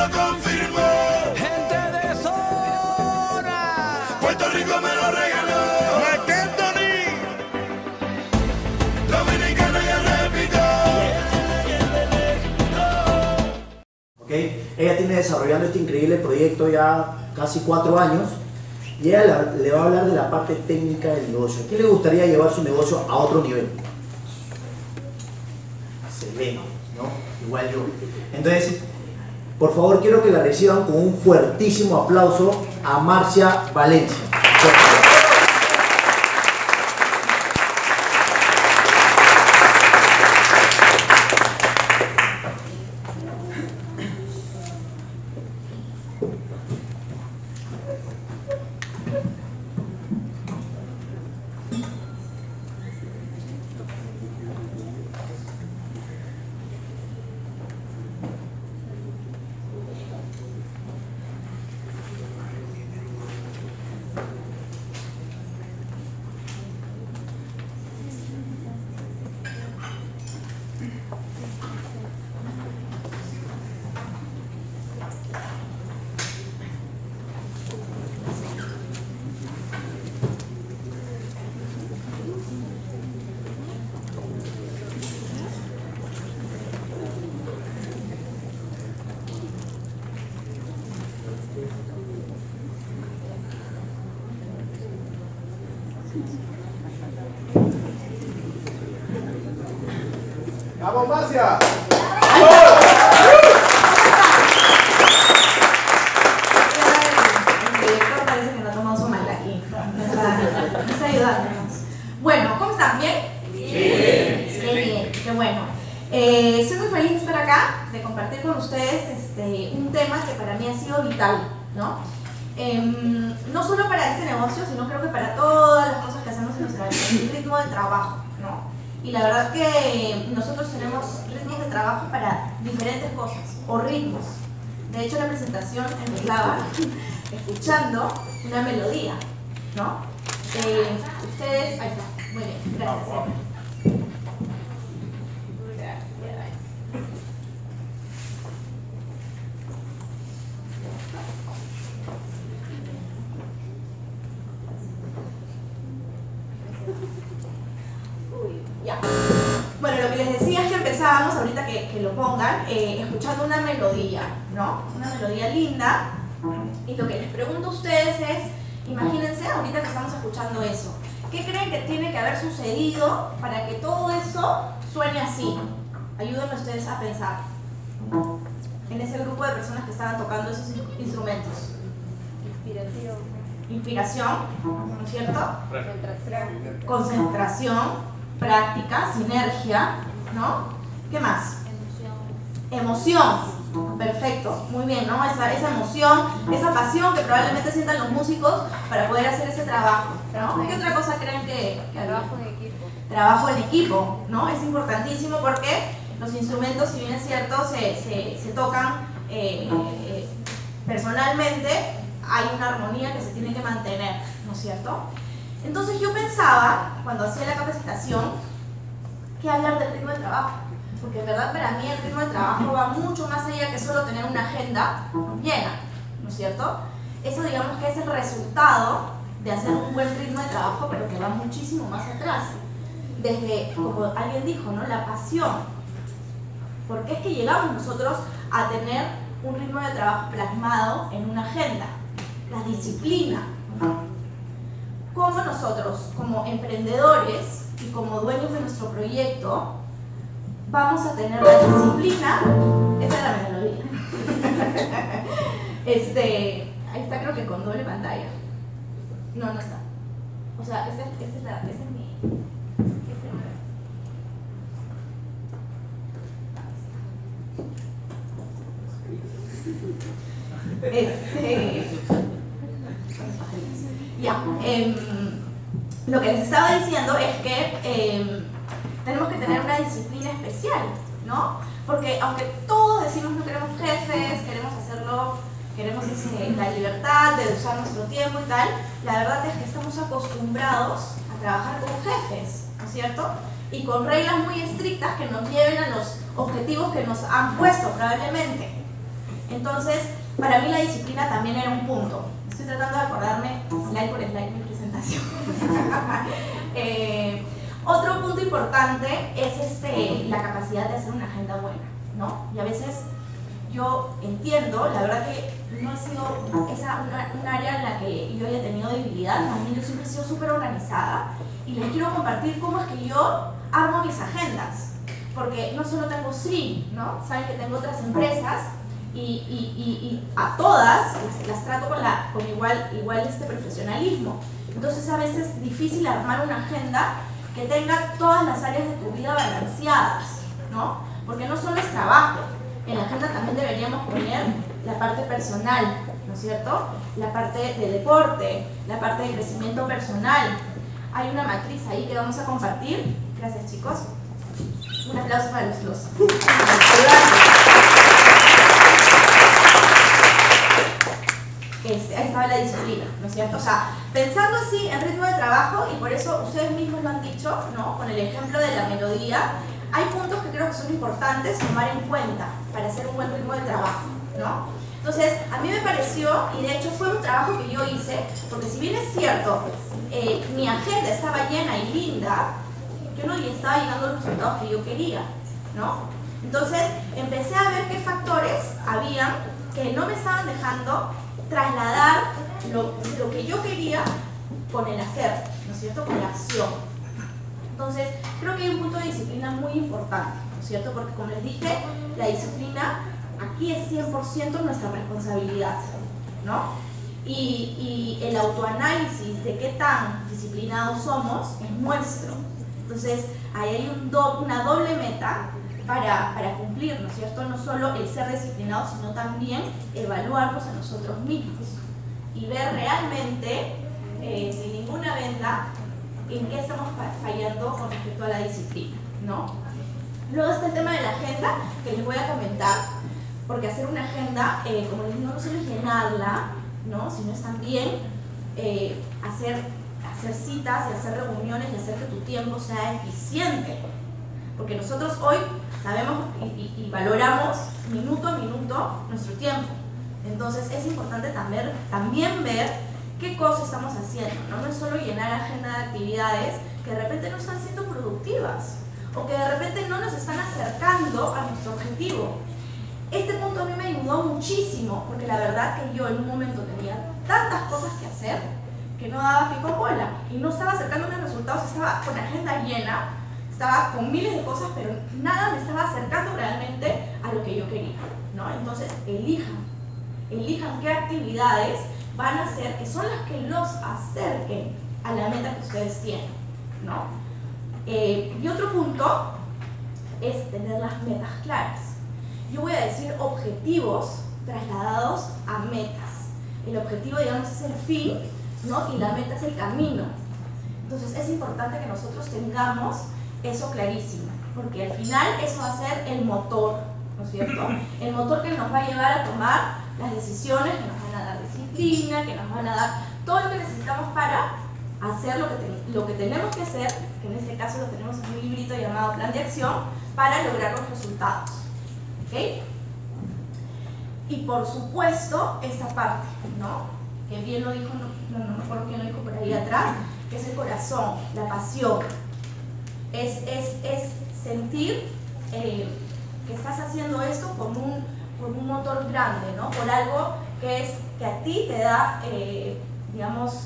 lo confirmó. Gente de zona. Puerto Rico me lo regaló. Dominicana ya repito. ¿Okay? Ella tiene desarrollando este increíble proyecto ya casi 4 años y ella le va a hablar de la parte técnica del negocio. ¿A quién le gustaría llevar su negocio a otro nivel? Selena, ¿no? Igual yo. Entonces, por favor, quiero que la reciban con un fuertísimo aplauso a Marcia Valencia. ¡Vamos, Marcia! El director parece que no ha tomado su mal aquí. Está ayudándonos. Bueno, ¿cómo están? ¿Bien? Qué bien, qué bueno. Estoy muy feliz de estar acá, de compartir con ustedes un tema que para mí ha sido vital, ¿no? No solo para este negocio, sino creo que para todas las cosas que hacemos en nuestra vida, el ritmo de trabajo, ¿no? Y la verdad que nosotros tenemos ritmos de trabajo para diferentes cosas, o ritmos. De hecho, la presentación empezaba escuchando una melodía, ¿no? Ustedes, ahí está, muy bien, gracias. Ya. Bueno, lo que les decía es que empezábamos, ahorita que lo pongan, escuchando una melodía, ¿no? Una melodía linda. Y lo que les pregunto a ustedes es, imagínense ahorita que estamos escuchando eso. ¿Qué creen que tiene que haber sucedido para que todo eso suene así? Ayúdenme ustedes a pensar. En ese grupo de personas que estaban tocando esos instrumentos. Inspiración, ¿no es cierto? Concentración, práctica, sinergia, ¿no? ¿Qué más? Emoción. Perfecto, muy bien, ¿no? Esa emoción, esa pasión que probablemente sientan los músicos para poder hacer ese trabajo, ¿no? ¿Qué otra cosa creen que Trabajo en equipo. Trabajo en equipo, ¿no? Es importantísimo porque los instrumentos, si bien es cierto, se tocan personalmente, hay una armonía que se tiene que mantener, ¿no es cierto? Entonces yo pensaba, cuando hacía la capacitación, que hablar del ritmo de trabajo, porque en verdad para mí el ritmo de trabajo va mucho más allá que solo tener una agenda llena, ¿no es cierto? Eso digamos que es el resultado de hacer un buen ritmo de trabajo, pero que va muchísimo más atrás. Desde, como alguien dijo, ¿no? La pasión. ¿Por qué es que llegamos nosotros a tener un ritmo de trabajo plasmado en una agenda? La disciplina. ¿Cómo nosotros, como emprendedores y como dueños de nuestro proyecto, vamos a tener la disciplina? Esa es la melodía. Ahí está, creo que con doble pantalla. No, no está. O sea, esa es mi... Ya, lo que les estaba diciendo es que tenemos que tener una disciplina especial, ¿no? Porque aunque todos decimos no queremos jefes, queremos hacerlo, queremos la libertad de usar nuestro tiempo y tal, la verdad es que estamos acostumbrados a trabajar con jefes, ¿no es cierto? Y con reglas muy estrictas que nos lleven a los objetivos que nos han puesto probablemente. Entonces, para mí la disciplina también era un punto. Estoy tratando de acordarme slide por slide mi presentación. Otro punto importante es la capacidad de hacer una agenda buena, ¿no? Y a veces yo entiendo, la verdad que no ha sido un área en la que yo haya tenido debilidad, también yo siempre he sido súper organizada y les quiero compartir cómo es que yo armo mis agendas, porque no solo tengo Sri, ¿no? Saben que tengo otras empresas y a todas las trato con igual profesionalismo. Entonces a veces es difícil armar una agenda que tenga todas las áreas de tu vida balanceadas, ¿no? Porque no solo es trabajo, en la agenda también deberíamos poner la parte personal, ¿no es cierto? La parte de deporte, la parte de crecimiento personal. Hay una matriz ahí que vamos a compartir. Gracias, chicos. Un aplauso para los ayudantes. Ahí estaba la disciplina, ¿no es cierto? O sea, pensando así en ritmo de trabajo, y por eso ustedes mismos lo han dicho, ¿no? Con el ejemplo de la melodía, hay puntos que creo que son importantes tomar en cuenta para hacer un buen ritmo de trabajo, ¿no? Entonces, a mí me pareció, y de hecho fue un trabajo que yo hice, porque si bien es cierto, mi agenda estaba llena y linda, yo no estaba llegando a los resultados que yo quería, ¿no? Entonces, empecé a ver qué factores habían que no me estaban dejando trasladar lo que yo quería con el hacer, ¿no es cierto? Con la acción. Entonces, creo que hay un punto de disciplina muy importante, ¿no es cierto? Porque como les dije, la disciplina aquí es 100% nuestra responsabilidad, ¿no? Y el autoanálisis de qué tan disciplinados somos es nuestro. Entonces, ahí hay una doble meta para cumplir, ¿no es cierto? No solo el ser disciplinados, sino también evaluarnos a nosotros mismos y ver realmente, sin ninguna venda, en qué estamos fallando con respecto a la disciplina, ¿no? Luego está el tema de la agenda, que les voy a comentar, porque hacer una agenda, como les digo, no solo es llenarla, ¿no? Sino es también hacer citas y hacer reuniones y hacer que tu tiempo sea eficiente. Porque nosotros hoy sabemos y valoramos minuto a minuto nuestro tiempo. Entonces es importante también ver qué cosas estamos haciendo, ¿no? No es solo llenar agenda de actividades que de repente no están siendo productivas o que de repente no nos están acercando a nuestro objetivo. Este punto a mí me ayudó muchísimo porque la verdad que yo en un momento tenía tantas cosas que hacer que no daba pico a bola y no estaba acercándome a resultados, estaba con la agenda llena, estaba con miles de cosas, pero nada me estaba acercando realmente a lo que yo quería, ¿no? Entonces elijan qué actividades van a hacer que son las que los acerquen a la meta que ustedes tienen, ¿no? Y otro punto es tener las metas claras. Yo voy a decir objetivos trasladados a metas. El objetivo, digamos, es el fin, ¿no? Y la meta es el camino. Entonces es importante que nosotros tengamos eso clarísimo, porque al final eso va a ser el motor, ¿no es cierto? El motor que nos va a llevar a tomar las decisiones, que nos van a dar disciplina, que nos van a dar todo lo que necesitamos para hacer lo que tenemos que hacer, que en este caso lo tenemos en un librito llamado Plan de Acción, para lograr los resultados. ¿Ok? Y por supuesto, esta parte, ¿no? Que bien lo dijo, no me acuerdo quién lo dijo por ahí atrás, que es el corazón, la pasión. Es sentir que estás haciendo esto por un motor grande, ¿no? Por algo que a ti te da, digamos,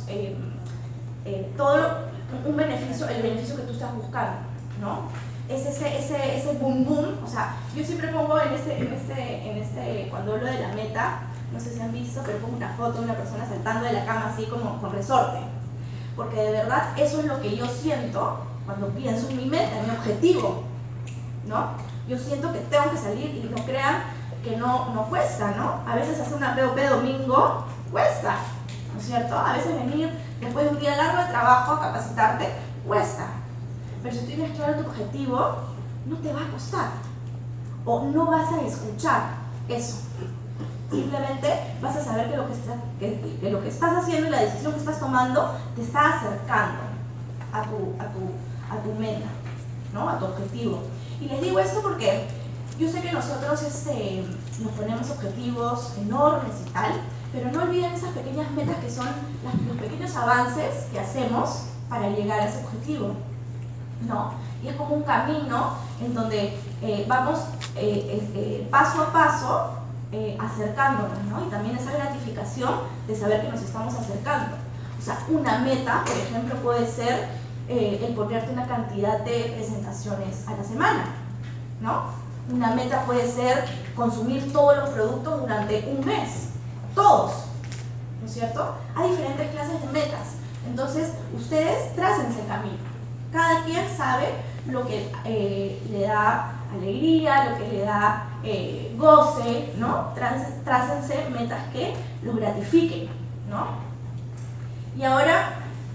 un beneficio, el beneficio que tú estás buscando, ¿no? Es ese boom boom. O sea, yo siempre pongo cuando hablo de la meta, no sé si han visto, pero pongo una foto de una persona saltando de la cama así como con resorte, porque de verdad eso es lo que yo siento cuando pienso en mi meta, en mi objetivo, ¿no? Yo siento que tengo que salir y no crean que no cuesta, ¿no? A veces hacer una POP domingo cuesta, ¿no es cierto? A veces venir después de un día largo de trabajo a capacitarte cuesta. Pero si tienes claro tu objetivo, no te va a costar. O no vas a escuchar eso. Simplemente vas a saber que lo que estás haciendo y la decisión que estás tomando te está acercando a tu meta, ¿no? A tu objetivo. Y les digo esto porque yo sé que nosotros nos ponemos objetivos enormes y tal, pero no olviden esas pequeñas metas que son los pequeños avances que hacemos para llegar a ese objetivo, ¿no? Y es como un camino en donde vamos paso a paso acercándonos, ¿no? Y también esa gratificación de saber que nos estamos acercando. O sea, una meta, por ejemplo, puede ser el ponerte una cantidad de presentaciones a la semana, ¿no? Una meta puede ser consumir todos los productos durante un mes, todos, ¿no es cierto? Hay diferentes clases de metas, entonces ustedes trácense el camino. Cada quien sabe lo que le da alegría, lo que le da goce, ¿no? Trácense metas que los gratifiquen, ¿no? Y ahora,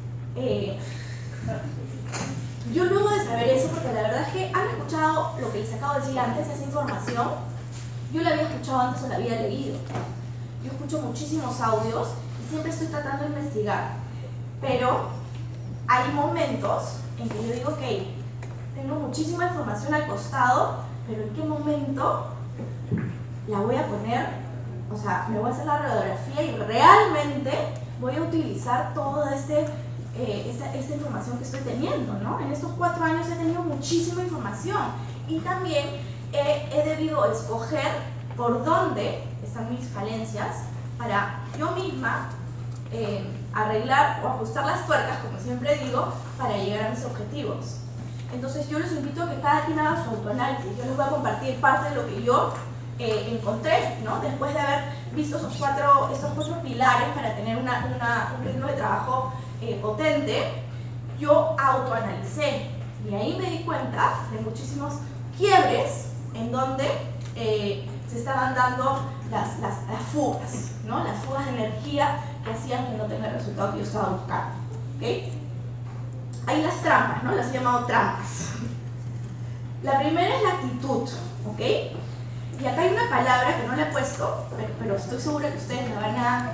yo luego de saber eso, porque la verdad es que han escuchado lo que les acabo de decir antes, esa información, yo la había escuchado antes o la había leído. Yo escucho muchísimos audios y siempre estoy tratando de investigar, pero hay momentos en que yo digo, ok, tengo muchísima información al costado, pero ¿en qué momento la voy a poner? O sea, me voy a hacer la radiografía y realmente voy a utilizar toda esta información que estoy teniendo, ¿no? En estos 4 años he tenido muchísima información y también he debido escoger por dónde están mis falencias para yo misma arreglar o ajustar las tuercas, como siempre digo, para llegar a mis objetivos. Entonces yo los invito a que cada quien haga su autoanálisis. Yo les voy a compartir parte de lo que yo encontré, ¿no? Después de haber visto estos cuatro pilares para tener un ritmo de trabajo potente, yo autoanalicé y ahí me di cuenta de muchísimos quiebres en donde se estaban dando las fugas, ¿no? Las fugas de energía que hacían que no tenga el resultado que yo estaba buscando, ¿okay? Hay las trampas, ¿no? Las he llamado trampas. La primera es la actitud, ¿ok? Y acá hay una palabra que no la he puesto, pero estoy segura que ustedes la van a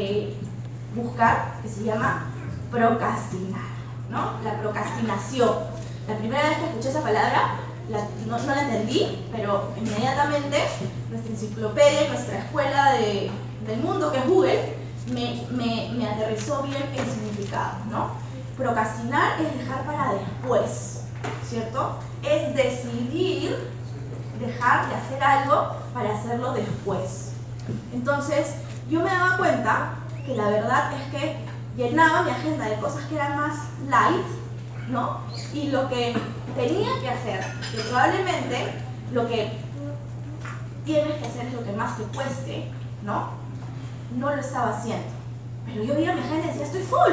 buscar, que se llama procrastinar, ¿no? La procrastinación. La primera vez que escuché esa palabra, no la entendí, pero inmediatamente nuestra enciclopedia, nuestra escuela del mundo, que es Google, me aterrizó bien el significado, ¿no? Procrastinar es dejar para después, ¿cierto? Es decidir dejar de hacer algo para hacerlo después. Entonces, yo me daba cuenta que la verdad es que llenaba mi agenda de cosas que eran más light, ¿no? Y lo que tenía que hacer, que probablemente lo que tienes que hacer es lo que más te cueste, ¿no? No lo estaba haciendo. Pero yo veía mi agenda y decía, estoy full,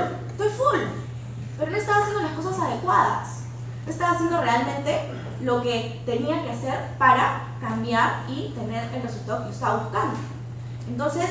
pero no estaba haciendo las cosas adecuadas. No estaba haciendo realmente lo que tenía que hacer para cambiar y tener el resultado que yo estaba buscando. Entonces,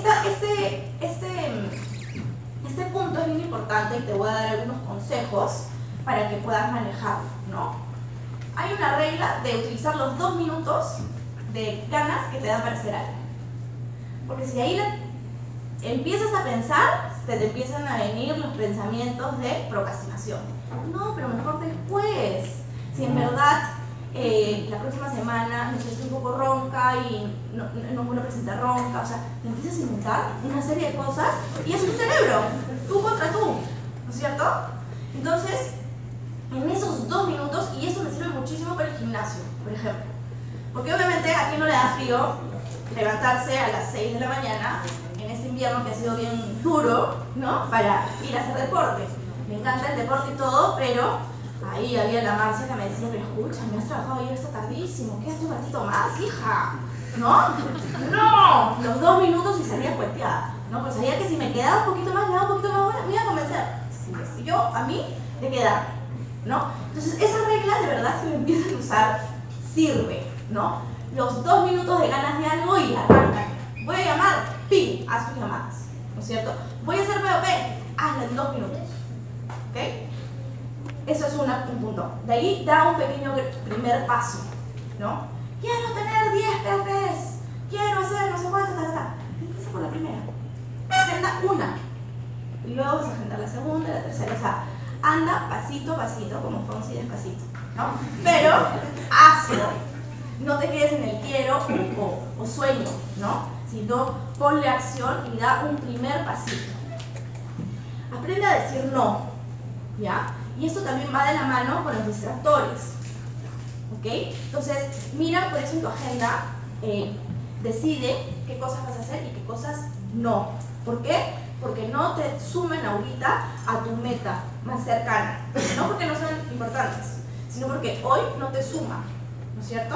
este punto es bien importante y te voy a dar algunos consejos para que puedas manejarlo, ¿no? Hay una regla de utilizar los 2 minutos de ganas que te dan para hacer algo. Porque si ahí empiezas a pensar, te empiezan a venir los pensamientos de procrastinación. No, pero mejor después. Si en verdad la próxima semana, no sé, estoy un poco ronca y no puedo presentar ronca, o sea, te empiezas a inventar una serie de cosas y es tu cerebro, tú contra tú, ¿no es cierto? Entonces, en esos 2 minutos, y eso me sirve muchísimo para el gimnasio, por ejemplo, porque obviamente a quien no le da frío levantarse a las 6 de la mañana en este invierno que ha sido bien duro, ¿no? Para ir a hacer deporte. Me encanta el deporte y todo, pero ahí había la Marcia que me decía, pero escucha, me has trabajado ayer hasta tardísimo, quédate un ratito más, hija, ¿no? No, los 2 minutos y salía cueteada, ¿no? Pues sabía que si me quedaba un poquito más, me iba a convencer, yo, a mí, de quedar, ¿no? Entonces, esa regla, de verdad, si lo empiezan a usar, sirve, ¿no? Los 2 minutos de ganas de algo y arrancan. Voy a llamar, ping, haz tus llamadas, ¿no es cierto? Voy a hacer POP, hazla en 2 minutos, ¿ok? Eso es un punto. De ahí da un pequeño primer paso, ¿no? Quiero tener 10 POPs, quiero hacer no sé cuánto, Empieza por la primera. Agenda una. Y luego vas a agendar la segunda, la tercera. O sea, anda pasito a pasito, como Fonsi despacito, ¿no? Pero hazlo. no te quedes en el quiero o sueño, ¿no? Sino ponle acción y da un primer pasito. Aprende a decir no, ¿ya? Y esto también va de la mano con los distractores, ¿ok? Entonces, mira por eso en tu agenda, decide qué cosas vas a hacer y qué cosas no. ¿Por qué? Porque no te sumen ahorita a tu meta más cercana. No porque no sean importantes, sino porque hoy no te suma, ¿no es cierto?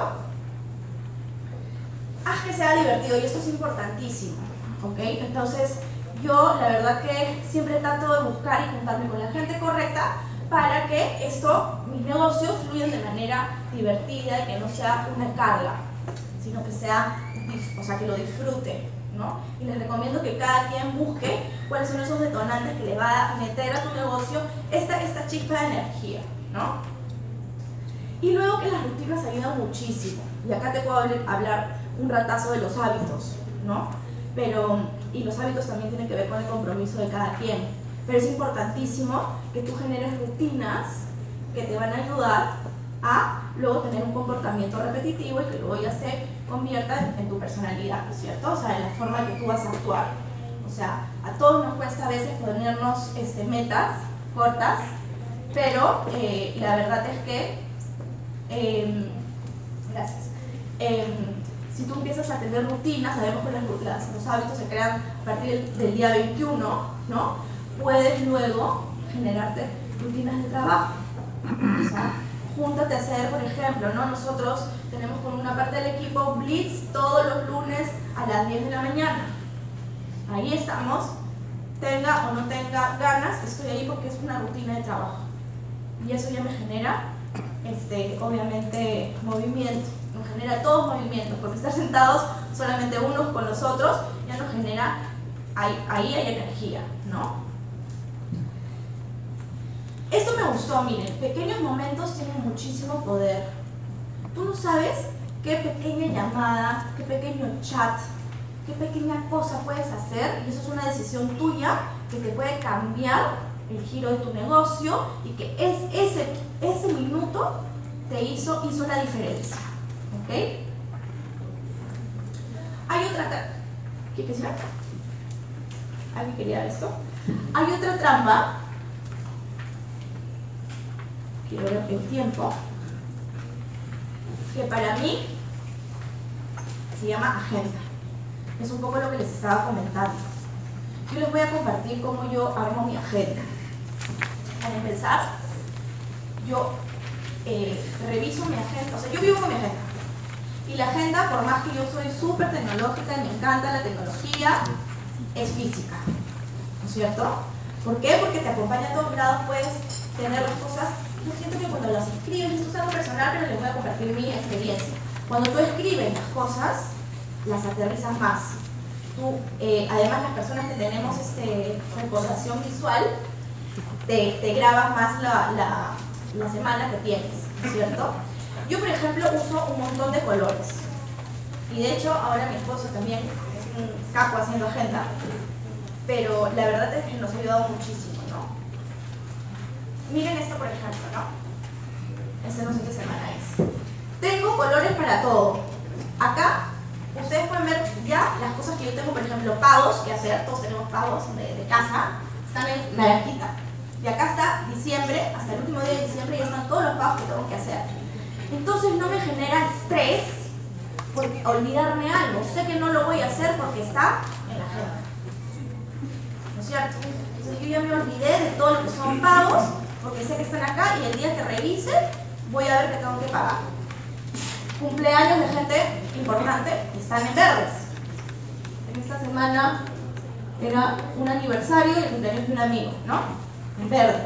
Haz que sea divertido y esto es importantísimo, ¿ok? Entonces, yo la verdad que siempre trato de buscar y juntarme con la gente correcta para que mis negocios fluyan de manera divertida y que no sea una carga, sino que sea, o sea, que lo disfrute, ¿no? Y les recomiendo que cada quien busque cuáles son esos detonantes que le va a meter a tu negocio esta chispa de energía, ¿no? Y luego que las rutinas ayudan muchísimo. Y acá te puedo hablar un ratazo de los hábitos, ¿no? Y los hábitos también tienen que ver con el compromiso de cada quien. Pero es importantísimo que tú generes rutinas que te van a ayudar a luego tener un comportamiento repetitivo y que luego ya se convierta en tu personalidad, ¿no es cierto? O sea, en la forma que tú vas a actuar. O sea, a todos nos cuesta a veces ponernos metas cortas, pero la verdad es que, gracias, si tú empiezas a tener rutinas, sabemos que los hábitos se crean a partir del día 21, ¿no? Puedes luego generarte rutinas de trabajo. O sea, júntate a hacer, por ejemplo, ¿no? Nosotros tenemos con una parte del equipo Blitz todos los lunes a las 10 de la mañana. Ahí estamos, tenga o no tenga ganas, estoy ahí porque es una rutina de trabajo. Y eso ya me genera, obviamente, movimiento. Nos genera todos movimientos, porque estar sentados solamente unos con los otros ya nos genera, ahí hay energía, ¿no? Esto me gustó, miren, pequeños momentos tienen muchísimo poder. Tú no sabes qué pequeña llamada, qué pequeño chat, qué pequeña cosa puedes hacer, y eso es una decisión tuya que te puede cambiar el giro de tu negocio y que ese minuto te hizo la diferencia. ¿Ok? Hay otra... ¿Qué quisiera? ¿Alguien quería esto? Hay otra trampa. Quiero ver el tiempo. Que para mí se llama agenda. Es un poco lo que les estaba comentando. Yo les voy a compartir cómo yo armo mi agenda. Para empezar, yo reviso mi agenda. O sea, yo vivo con mi agenda. Y la agenda, por más que yo soy súper tecnológica y me encanta la tecnología, es física, ¿no es cierto? ¿Por qué? Porque te acompaña a todos lados, puedes tener las cosas. Yo siento que cuando las escribes, esto es algo personal, pero les voy a compartir mi experiencia. Cuando tú escribes las cosas, las aterrizas más. Tú, además, las personas que tenemos recordación visual, te grabas más la semana que tienes, ¿no es cierto? Yo, por ejemplo, uso un montón de colores. Y de hecho, ahora mi esposo también es un capo haciendo agenda. Pero la verdad es que nos ha ayudado muchísimo, ¿no? Miren esto, por ejemplo, ¿no? No sé qué semana es. Tengo colores para todo. Acá, ustedes pueden ver ya las cosas que yo tengo, por ejemplo, pagos que hacer. Todos tenemos pagos de casa. Están en naranjita. Y acá está diciembre, hasta el último día de diciembre, ya están todos los pagos que tengo que hacer. Entonces no me genera estrés por olvidarme algo. Sé que no lo voy a hacer porque está en la agenda. ¿No es cierto? Entonces yo ya me olvidé de todo lo que son pagos porque sé que están acá y el día que revise voy a ver que tengo que pagar. Cumpleaños de gente importante que están en verdes. En esta semana era un aniversario y el cumpleaños de un amigo, ¿no? En verde.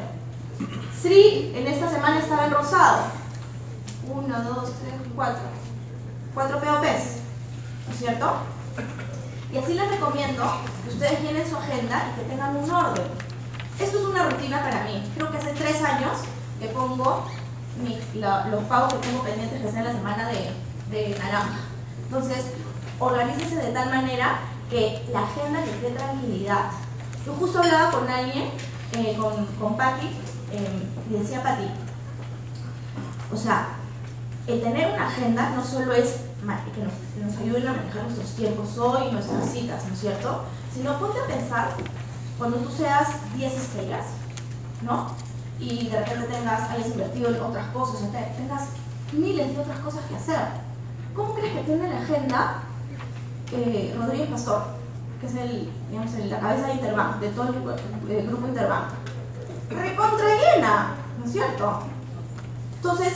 Sri en esta semana estaba en rosado. 1, 2, 3, 4. 4 POPs, ¿no es cierto? Y así les recomiendo que ustedes llenen su agenda y que tengan un orden. Esto es una rutina para mí. Creo que hace 3 años que pongo los pagos que tengo pendientes que hacen la semana de naranja. Entonces, organícense de tal manera que la agenda les dé tranquilidad. Yo justo hablaba con alguien, con Patti, y decía Patti, o sea, el tener una agenda no solo es que nos ayuden a manejar nuestros tiempos hoy, nuestras citas, ¿no es cierto? Sino ponte a pensar cuando tú seas 10 estrellas, ¿no? Y de repente hayas invertido en otras cosas, tengas miles de otras cosas que hacer. ¿Cómo crees que tiene la agenda Rodríguez Pastor, que es la cabeza de Interbank, de todo el grupo Interbank? Recontra llena, ¿no es cierto? Entonces,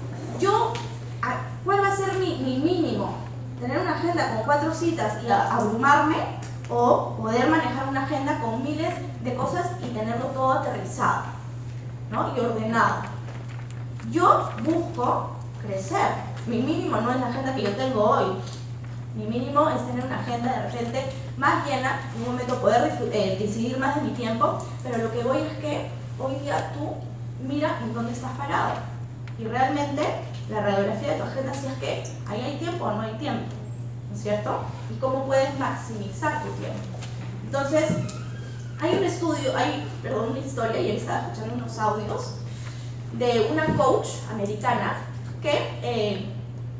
¿cuál va a ser mi mínimo? ¿Tener una agenda con 4 citas y abrumarme? ¿O poder manejar una agenda con miles de cosas y tenerlo todo aterrizado, ¿no? Y ordenado? Yo busco crecer. Mi mínimo no es la agenda que yo tengo hoy. Mi mínimo es tener una agenda de repente más llena, en un momento poder decidir más de mi tiempo, pero lo que voy es que hoy día tú mira en dónde estás parado. Y realmente la radiografía de tu agenda, si es que ahí hay tiempo o no hay tiempo, ¿no es cierto? Y cómo puedes maximizar tu tiempo. Entonces, hay un estudio, una historia, y él estaba escuchando unos audios de una coach americana que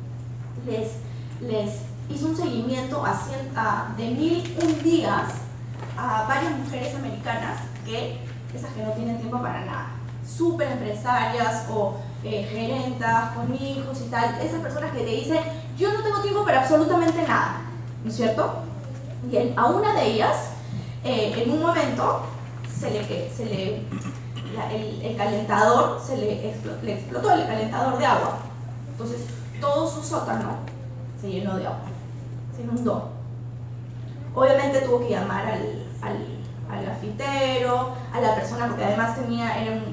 les hizo un seguimiento de 1001 días a varias mujeres americanas, esas que no tienen tiempo para nada, súper empresarias o gerentas con hijos y tal, esas personas que te dicen yo no tengo tiempo para absolutamente nada, ¿no es cierto? Y a una de ellas, en un momento, el calentador, le explotó el calentador de agua. Entonces, todo su sótano se llenó de agua, se inundó. Obviamente tuvo que llamar al gafitero, a la persona, porque además tenía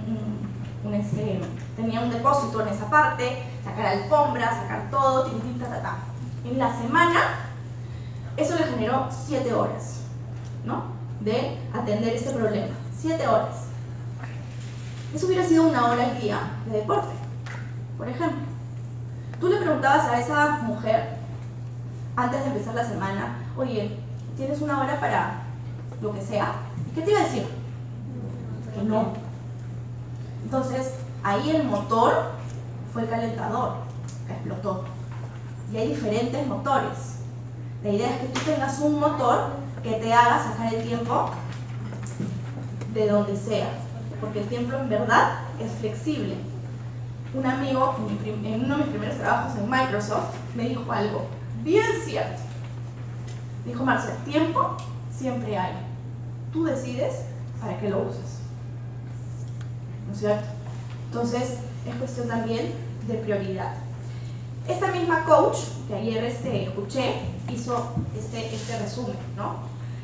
un depósito en esa parte, sacar alfombras, sacar todo, En la semana, eso le generó 7 horas, ¿no? De atender este problema. 7 horas. Eso hubiera sido 1 hora al día de deporte, por ejemplo. Tú le preguntabas a esa mujer, antes de empezar la semana, oye, ¿tienes 1 hora para lo que sea? ¿Qué te iba a decir? Que no. Entonces, ahí el motor fue el calentador, que explotó. Y hay diferentes motores. La idea es que tú tengas un motor que te haga sacar el tiempo de donde sea, porque el tiempo en verdad es flexible. Un amigo en uno de mis primeros trabajos en Microsoft me dijo algo bien cierto. Me dijo, Marcia, tiempo siempre hay. Tú decides para qué lo usas, ¿no es cierto? Entonces, es cuestión también de prioridad. Esta misma coach, que ayer escuché, hizo este resumen, ¿no?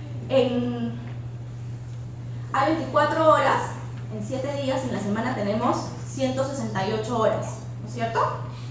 Hay 24 horas, en 7 días, en la semana tenemos 168 horas, ¿no es cierto?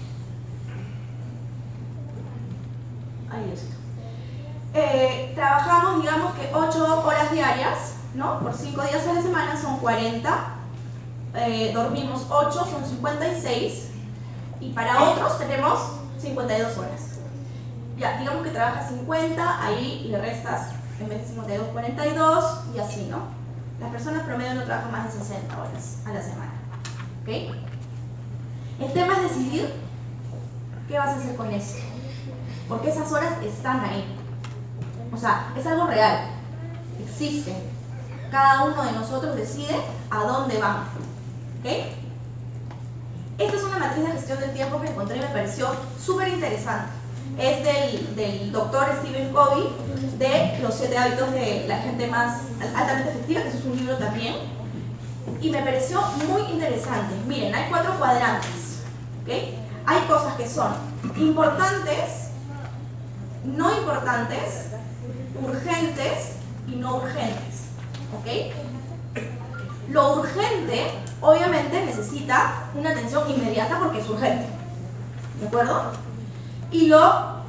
Ahí Diosito. Trabajamos, digamos que 8 horas diarias, ¿no? Por 5 días a la semana son 40. Dormimos 8, son 56. Y para otros tenemos 52 horas. Ya, digamos que trabajas 50, ahí le restas, en vez de 52, 42 y así, ¿no? Las personas promedio no trabajan más de 60 horas a la semana, ¿ok? El tema es decidir qué vas a hacer con esto, porque esas horas están ahí. O sea, es algo real, existe. Cada uno de nosotros decide a dónde vamos, ¿ok? Esta es una matriz de gestión del tiempo que encontré y me pareció súper interesante. Es del doctor Stephen Covey, de Los 7 hábitos de la gente más altamente efectiva, que eso es un libro también. Y me pareció muy interesante. Miren, hay 4 cuadrantes, ¿ok? Hay cosas que son importantes, no importantes, urgentes y no urgentes, ¿ok? Lo urgente, obviamente, necesita una atención inmediata porque es urgente, ¿de acuerdo? Y lo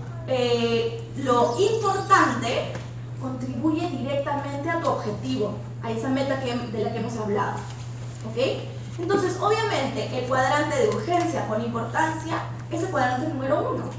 importante contribuye directamente a tu objetivo, a esa meta de la que hemos hablado, ¿ok? Entonces, obviamente, el cuadrante de urgencia con importancia es el cuadrante número 1.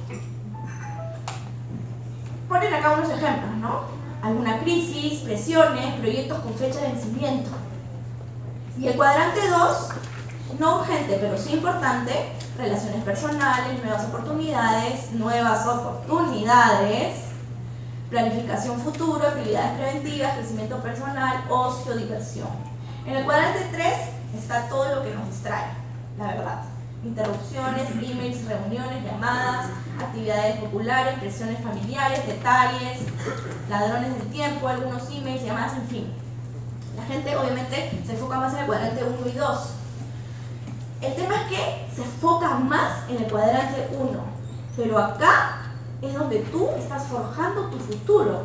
Ponen acá unos ejemplos, ¿no? Alguna crisis, presiones, proyectos con fecha de vencimiento. Y el cuadrante 2, no urgente, pero sí importante, relaciones personales, nuevas oportunidades, planificación futuro, actividades preventivas, crecimiento personal, ocio, diversión. En el cuadrante 3 está todo lo que nos distrae, la verdad. Interrupciones, emails, reuniones, llamadas, actividades populares, presiones familiares, detalles, ladrones del tiempo, algunos emails, llamadas, en fin. La gente obviamente se enfoca más en el cuadrante 1 y 2. El tema es que se enfoca más en el cuadrante 1, pero acá es donde tú estás forjando tu futuro.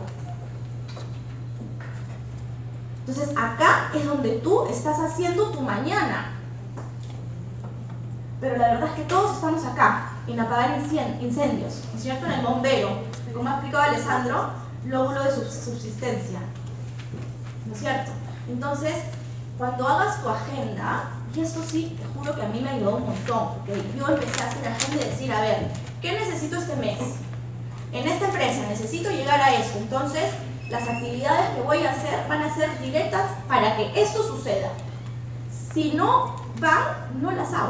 Entonces acá es donde tú estás haciendo tu mañana. Pero la verdad es que todos estamos acá, en apagar incendios, ¿no es cierto? En el bombero, como ha explicado Alessandro, lóbulo de subsistencia, ¿no es cierto? Entonces, cuando hagas tu agenda, y esto sí, te juro que a mí me ayudó un montón, porque yo empecé a hacer agenda y decir, a ver, ¿qué necesito este mes? En esta empresa necesito llegar a esto, entonces las actividades que voy a hacer van a ser directas para que esto suceda. Si no van, no las hago.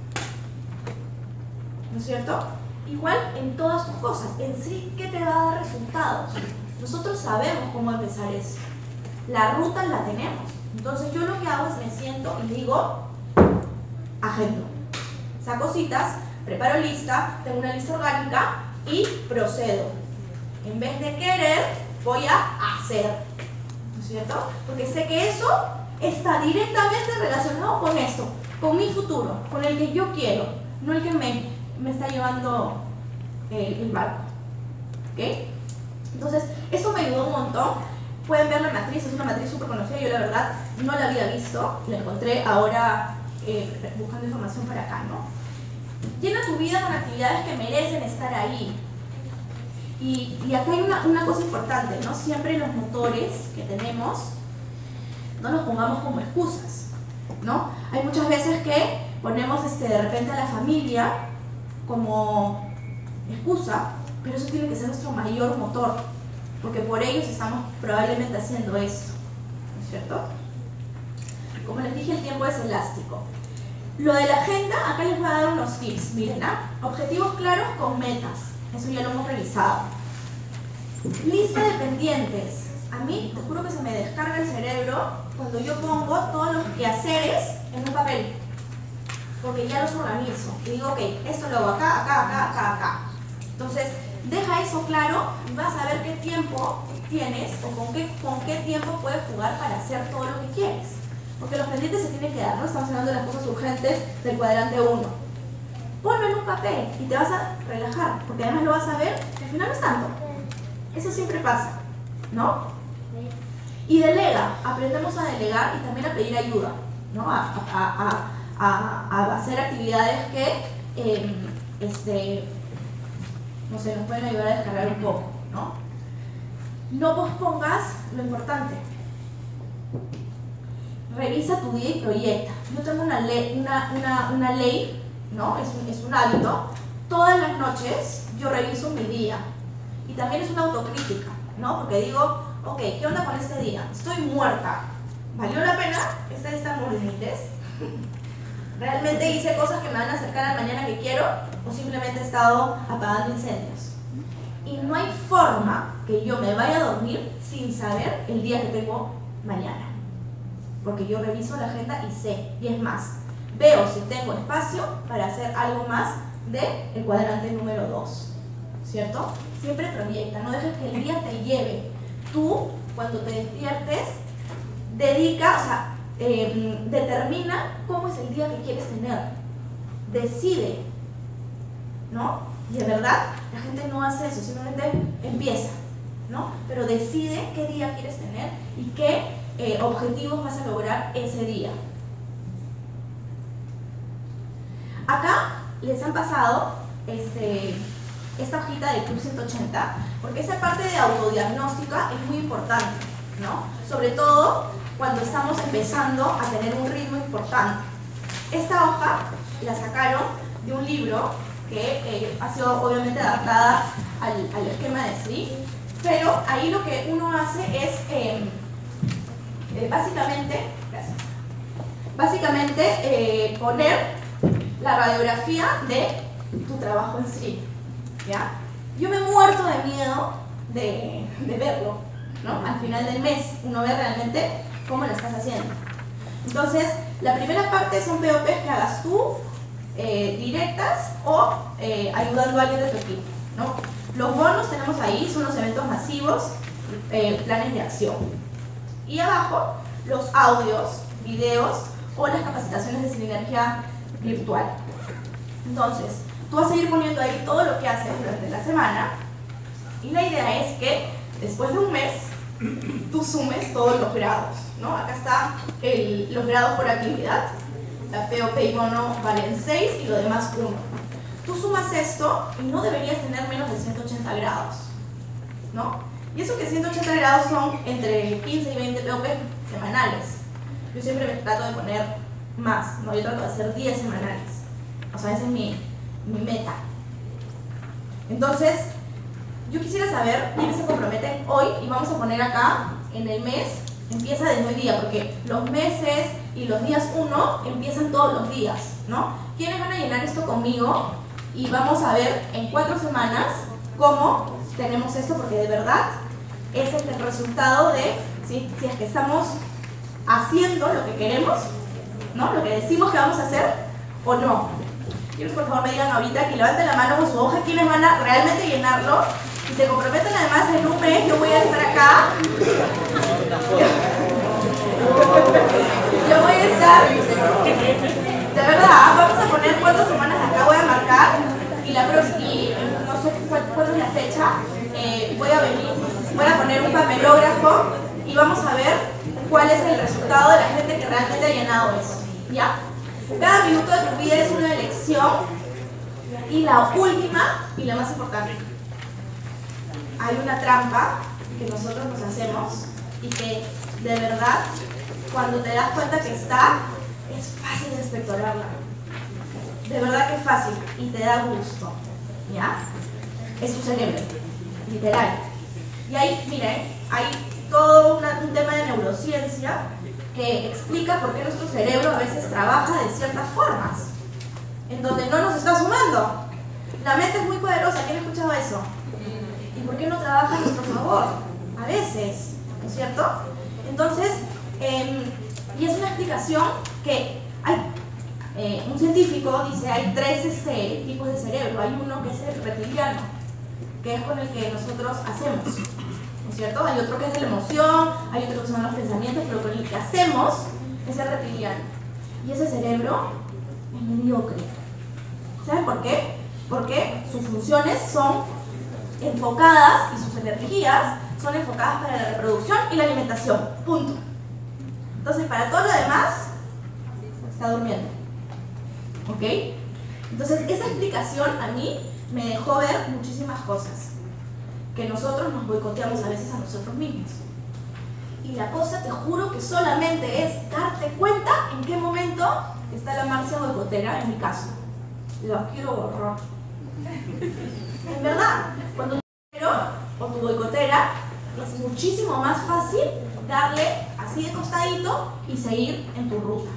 ¿No es cierto? Igual en todas tus cosas, en sí, ¿qué te va a dar resultados? Nosotros sabemos cómo empezar eso. La ruta la tenemos. Entonces yo lo que hago es me siento y digo, agendo. Saco citas, preparo lista, tengo una lista orgánica y procedo. En vez de querer, voy a hacer. ¿No es cierto? Porque sé que eso está directamente relacionado con esto, con mi futuro, con el que yo quiero, no el que me está llevando el barco. ¿Ok? Entonces, eso me ayudó un montón. Pueden ver la matriz, es una matriz súper conocida. Yo la verdad no la había visto, la encontré ahora buscando información para acá, ¿no? Llena tu vida con actividades que merecen estar ahí. Y acá hay una cosa importante, ¿no? Siempre los motores que tenemos, no los pongamos como excusas, ¿no? Hay muchas veces que ponemos de repente a la familia como excusa, pero eso tiene que ser nuestro mayor motor, porque por ellos estamos probablemente haciendo esto, ¿no es cierto? Como les dije, el tiempo es elástico. Lo de la agenda, acá les voy a dar unos tips, miren, objetivos claros con metas, eso ya lo hemos revisado. Lista de pendientes. A mí, te juro que se me descarga el cerebro cuando yo pongo todos los quehaceres en un papel, porque ya los organizo y digo, ok, esto lo hago acá, acá, acá, acá, acá. Entonces, deja eso claro y vas a ver qué tiempo tienes o con qué tiempo puedes jugar para hacer todo lo que quieres. Porque los pendientes se tienen que dar, ¿no? Estamos hablando de las cosas urgentes del cuadrante 1. Ponlo en un papel y te vas a relajar, porque además lo vas a ver que al final no es tanto. Eso siempre pasa, ¿no? Y delega, aprendemos a delegar y también a pedir ayuda, ¿no? A hacer actividades que, no sé, nos pueden ayudar a descargar un poco, ¿no? No pospongas lo importante. Revisa tu día y proyecta. Yo tengo una ley, ¿no? Es un hábito. Todas las noches yo reviso mi día. Y también es una autocrítica, ¿no? Porque digo, ok, ¿qué onda con este día? Estoy muerta. ¿Valió la pena esta límites? ¿Realmente hice cosas que me van a acercar al mañana que quiero? ¿O simplemente he estado apagando incendios? Y no hay forma que yo me vaya a dormir sin saber el día que tengo mañana. Porque yo reviso la agenda y sé. Y es más, veo si tengo espacio para hacer algo más del cuadrante número 2. ¿Cierto? Siempre proyecta, no dejes que el día te lleve. Tú, cuando te despiertes, dedica, o sea, determina cómo es el día que quieres tener. Decide, ¿no? Y de verdad, la gente no hace eso, simplemente empieza, ¿no? Pero decide qué día quieres tener y qué objetivos vas a lograr ese día. Acá les han pasado esta hojita del Club 180, porque esa parte de autodiagnóstica es muy importante, ¿no? Sobre todo cuando estamos empezando a tener un ritmo importante. Esta hoja la sacaron de un libro que ha sido obviamente adaptada al esquema de SRI, pero ahí lo que uno hace es básicamente poner la radiografía de tu trabajo en sí, ¿ya? Yo me he muerto de miedo de verlo, ¿no? Al final del mes uno ve realmente cómo lo estás haciendo. Entonces, la primera parte son POPs que hagas tú, directas o ayudando a alguien de tu equipo, ¿no? Los bonos tenemos ahí, son los eventos masivos, planes de acción. Y abajo, los audios, videos o las capacitaciones de sinergia virtual. Entonces, tú vas a ir poniendo ahí todo lo que haces durante la semana y la idea es que después de un mes tú sumes todos los grados, ¿no? Acá está los grados por actividad. La POP y bono valen 6 y lo demás 1. Tú sumas esto y no deberías tener menos de 180 grados, ¿no? Y eso que 180 grados son entre 15 y 20 POP semanales. Yo siempre me trato de poner más, ¿no? Yo trato de hacer 10 semanales. O sea, esa es mi meta. Entonces, yo quisiera saber quiénes se comprometen hoy y vamos a poner acá en el mes, empieza desde hoy día, porque los meses y los días 1 empiezan todos los días, ¿no? ¿Quiénes van a llenar esto conmigo? Y vamos a ver en 4 semanas cómo tenemos esto, porque de verdad ese es el resultado de si es que estamos haciendo lo que queremos, ¿no? Lo que decimos que vamos a hacer o no. Quiero que por favor me digan ahorita, que levanten la mano con su hoja quienes van a realmente llenarlo y se comprometen además en un mes. Yo voy a estar acá. Yo voy a estar, de verdad, vamos a poner 4 semanas acá, voy a marcar y no sé cuándo es la fecha, voy a poner un papelógrafo y vamos a ver cuál es el resultado de la gente que realmente ha llenado eso, ¿ya? Cada minuto de tu vida es una elección y la última y la más importante. Hay una trampa que nosotros nos hacemos y que de verdad cuando te das cuenta que está, es fácil de espectorarla. De verdad que es fácil y te da gusto, ¿ya? Es tu cerebro, literal. Y ahí, miren, hay todo un tema de neurociencia que explica por qué nuestro cerebro a veces trabaja de ciertas formas, en donde no nos está sumando. La mente es muy poderosa, ¿quién ha escuchado eso? ¿Y por qué no trabaja a nuestro favor? A veces, ¿no es cierto? Entonces, y es una explicación que hay, un científico dice, hay 3 tipos de cerebro. Hay uno que es el reptiliano, que es con el que nosotros hacemos, ¿no es cierto? Hay otro que es de la emoción, hay otro que son los pensamientos, pero con el que hacemos es el reptiliano. Y ese cerebro es mediocre. ¿Saben por qué? Porque sus funciones son enfocadas y sus energías son enfocadas para la reproducción y la alimentación. Punto. Entonces, para todo lo demás, está durmiendo. ¿Ok? Entonces, esa explicación a mí me dejó ver muchísimas cosas. Que nosotros nos boicoteamos a veces a nosotros mismos. Y la cosa, te juro que solamente es darte cuenta en qué momento está la Marcia boicotera, en mi caso. La quiero borrar. En verdad, cuando tu boicotero o tu boicotera es muchísimo más fácil darle así de costadito y seguir en tu ruta.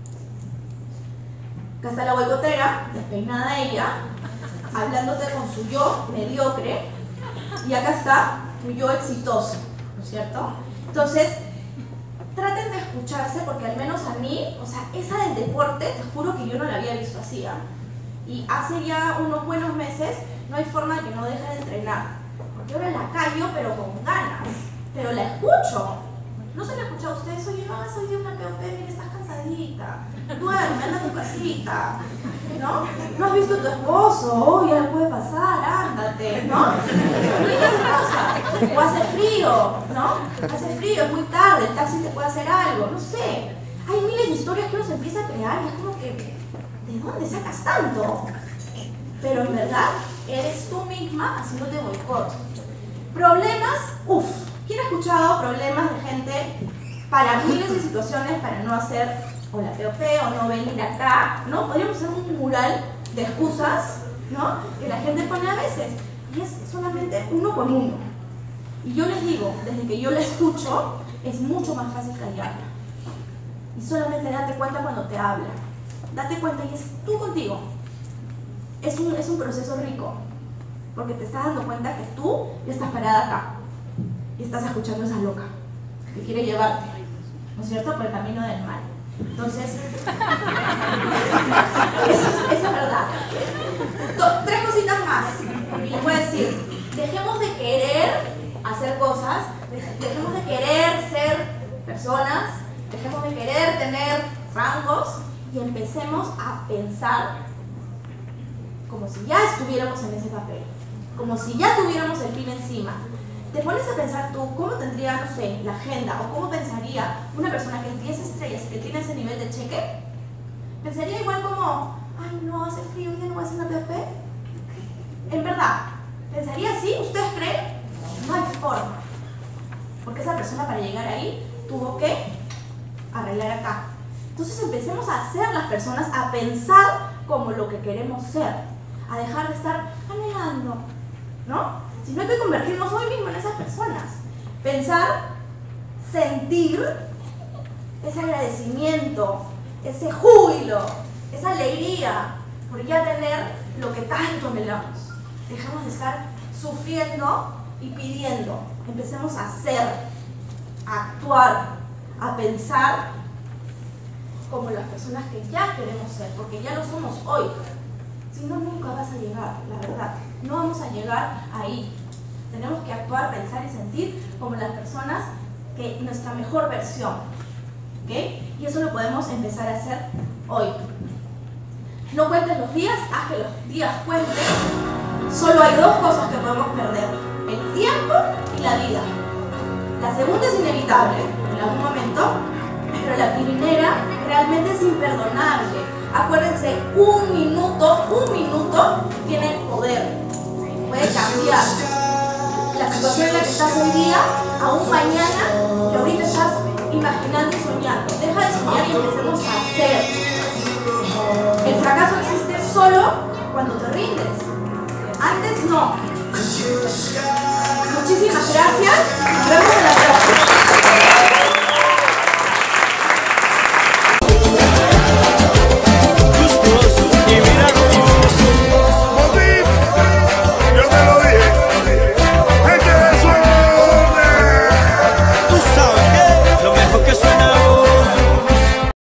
Acá está la boicotera, despeinada ella, hablándote con su yo mediocre, y acá está tu yo exitoso, ¿no es cierto? Entonces, traten de escucharse, porque al menos a mí, o sea, esa del deporte, te juro que yo no la había visto así, ¿eh? Y hace ya unos buenos meses no hay forma de que no deje de entrenar, porque ahora la callo pero con ganas, pero la escucho. ¿No se la escucha a ustedes? Oye, no hagas hoy día una POP, mira, estás cansadita, duerme, anda a tu casita, ¿no? ¿No has visto a tu esposo? Oh, ya le puede pasar, ándate, ¿no? Miles de cosas. O hace frío, ¿no? Hace frío, es muy tarde, el taxi te puede hacer algo, no sé. Hay miles de historias que uno se empieza a crear y es como que, ¿de dónde sacas tanto? Pero en verdad, eres tú misma haciéndote boicot. Problemas, uff. ¿Quién ha escuchado problemas de gente para miles de situaciones para no hacer o la POP o no venir acá? ¿No? Podríamos hacer un mural de excusas, ¿no? Que la gente pone a veces. Y es solamente uno con uno. Y yo les digo, desde que yo la escucho, es mucho más fácil callarla. Y solamente date cuenta cuando te habla. date cuenta y es tú contigo. Es un proceso rico, porque te estás dando cuenta que tú ya estás parada acá y estás escuchando a esa loca que quiere llevarte, ¿no es cierto?, por el camino del mal. Entonces, eso es verdad. Tres cositas más. Les voy a decir, dejemos de querer hacer cosas, dejemos de querer ser personas, dejemos de querer tener rangos y empecemos a pensar como si ya estuviéramos en ese papel, como si ya tuviéramos el pin encima. Te pones a pensar tú, ¿cómo tendría, no sé, la agenda? ¿O cómo pensaría una persona que tiene 10 estrellas, que tiene ese nivel de cheque? ¿Pensaría igual como, ay no, hace frío, ya no voy a hacer una PP? En verdad, ¿pensaría así? ¿Ustedes creen? No hay forma. Porque esa persona para llegar ahí tuvo que arreglar acá. Entonces empecemos a ser las personas, a pensar como lo que queremos ser, a dejar de estar anhelando, ¿no? Sino hay que convertirnos hoy mismo en esas personas. Pensar, sentir ese agradecimiento, ese júbilo, esa alegría por ya tener lo que tanto anhelamos. Dejemos de estar sufriendo y pidiendo. Empecemos a hacer, a actuar, a pensar como las personas que ya queremos ser, porque ya lo somos hoy. Si no, nunca vas a llegar, la verdad. No vamos a llegar ahí. Tenemos que actuar, pensar y sentir como las personas que nuestra mejor versión. ¿Ok? Y eso lo podemos empezar a hacer hoy. No cuentes los días, haz que los días cuenten. Solo hay dos cosas que podemos perder: el tiempo y la vida. La segunda es inevitable en algún momento, pero la primera realmente es imperdonable. Acuérdense, un minuto tiene poder. Puede cambiar la situación en la que estás hoy día a un mañana que ahorita estás imaginando y soñando. Deja de soñar y empecemos a hacer.